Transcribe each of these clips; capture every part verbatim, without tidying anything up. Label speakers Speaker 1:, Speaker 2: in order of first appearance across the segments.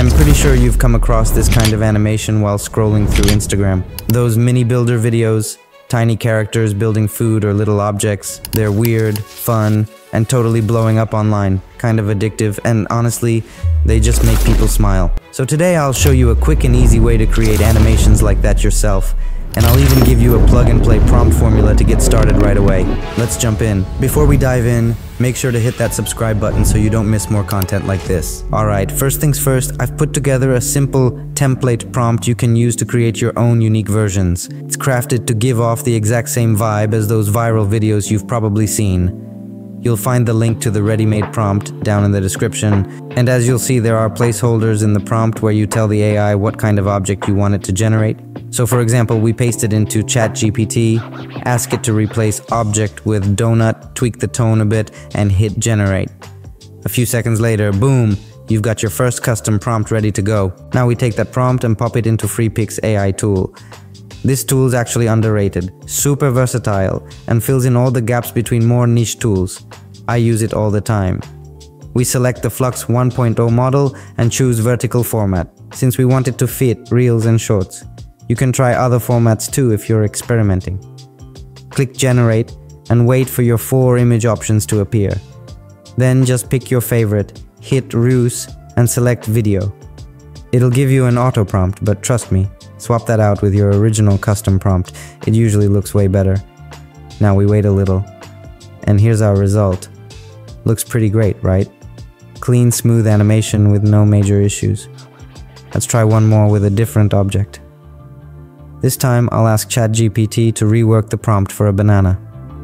Speaker 1: I'm pretty sure you've come across this kind of animation while scrolling through Instagram. Those mini builder videos, tiny characters building food or little objects. They're weird, fun, and totally blowing up online. Kind of addictive, and honestly, they just make people smile. So today I'll show you a quick and easy way to create animations like that yourself. And I'll even give you a plug-and-play prompt formula to get started right away. Let's jump in. Before we dive in, make sure to hit that subscribe button so you don't miss more content like this. Alright, first things first, I've put together a simple template prompt you can use to create your own unique versions. It's crafted to give off the exact same vibe as those viral videos you've probably seen. You'll find the link to the ready-made prompt down in the description, and as you'll see, there are placeholders in the prompt where you tell the A I what kind of object you want it to generate. So for example, we paste it into ChatGPT, ask it to replace object with donut, tweak the tone a bit, and hit generate. A few seconds later, boom, you've got your first custom prompt ready to go. Now we take that prompt and pop it into Freepik A I tool. This tool is actually underrated, super versatile, and fills in all the gaps between more niche tools. I use it all the time. We select the Flux one point oh model and choose vertical format, since we want it to fit reels and shorts. You can try other formats too if you're experimenting. Click generate and wait for your four image options to appear. Then just pick your favorite, hit Reuse, and select video. It'll give you an auto prompt, but trust me, swap that out with your original custom prompt. It usually looks way better. Now we wait a little, and here's our result. Looks pretty great, right? Clean, smooth animation with no major issues. Let's try one more with a different object. This time I'll ask ChatGPT to rework the prompt for a banana.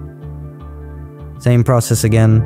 Speaker 1: Same process again.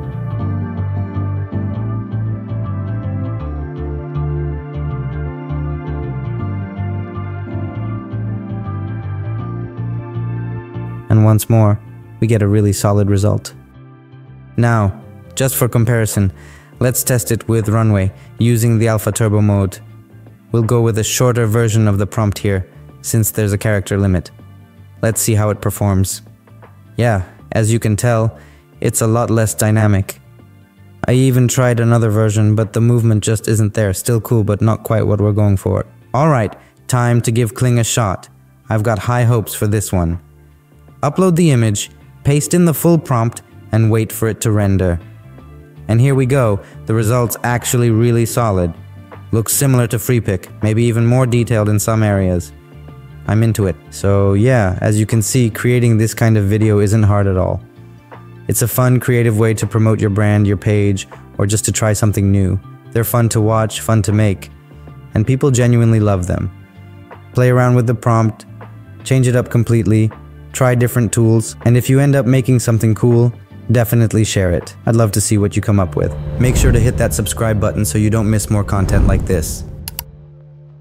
Speaker 1: And once more, we get a really solid result. Now, just for comparison, let's test it with Runway using the Alpha Turbo mode. We'll go with a shorter version of the prompt here, since there's a character limit. Let's see how it performs. Yeah, as you can tell, it's a lot less dynamic. I even tried another version, but the movement just isn't there. Still cool, but not quite what we're going for. Alright, time to give Kling a shot. I've got high hopes for this one. Upload the image, paste in the full prompt, and wait for it to render. And here we go, the result's actually really solid. Looks similar to Freepik, maybe even more detailed in some areas. I'm into it. So yeah, as you can see, creating this kind of video isn't hard at all. It's a fun, creative way to promote your brand, your page, or just to try something new. They're fun to watch, fun to make, and people genuinely love them. Play around with the prompt, change it up completely, try different tools, and if you end up making something cool, definitely share it. I'd love to see what you come up with. Make sure to hit that subscribe button so you don't miss more content like this.